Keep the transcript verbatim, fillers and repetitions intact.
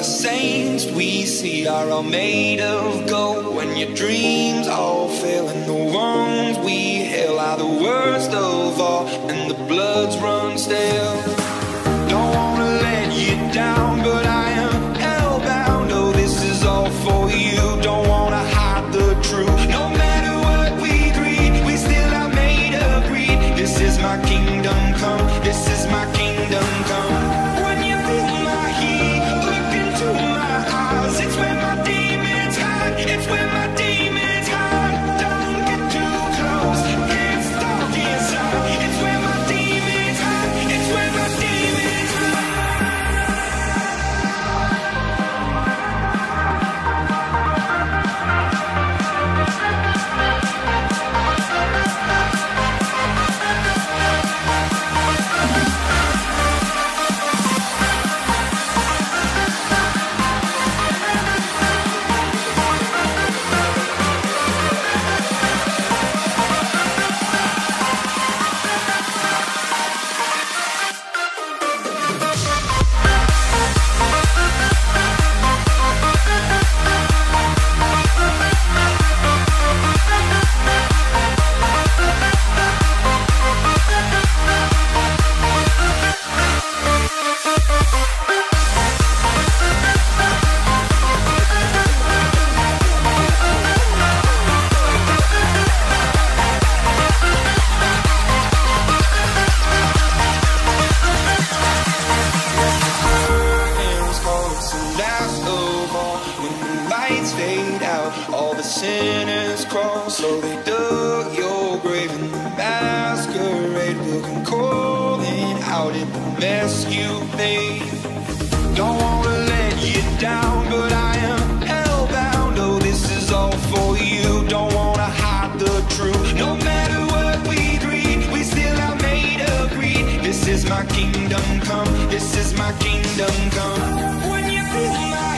saints we see are all made of gold. When your dreams all fail and the ones we hail are the worst of all, and the bloods run stale. Don't wanna let you down, but I am hellbound. Oh, this is all for you. Don't wanna hide the truth. No matter what we breed, we still are made of greed. This is my kingdom come. This is my kingdom come. When you feel my heat, look into my eyes. It's where my demons hide. It's where my demons hide. Don't get too close. Get stuck inside. It's where my demons hide. It's where my demons hide. All the sinners crawl, so they dug your grave in the masquerade, looking cold and out in the mess you made. Don't wanna let you down, but I am hellbound. Oh, this is all for you. Don't wanna hide the truth. No matter what we breed, we still are made of greed. This is my kingdom come. This is my kingdom come. When you feel my